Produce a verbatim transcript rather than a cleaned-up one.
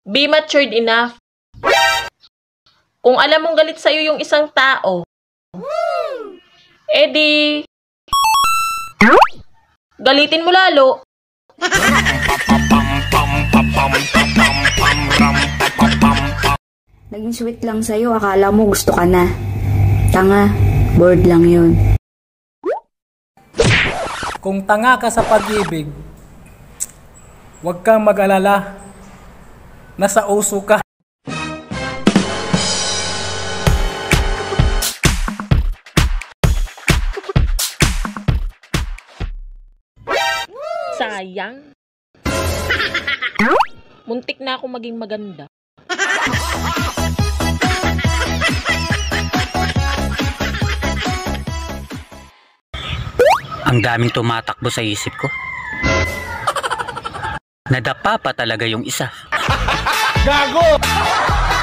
Be matured enough. Kung alam mong galit sa'yo yung isang tao, edi, galitin mo lalo. Naging sweet lang sa'yo, akala mo gusto ka na. Tanga, bored lang yun. Kung tanga ka sa pag-ibig, huwag kang mag-alala. Nasa uso ka. Sayang. Muntik na ako maging maganda. Ang daming tumatakbo sa isip ko. Nadapa pa talaga yung isa. Gago!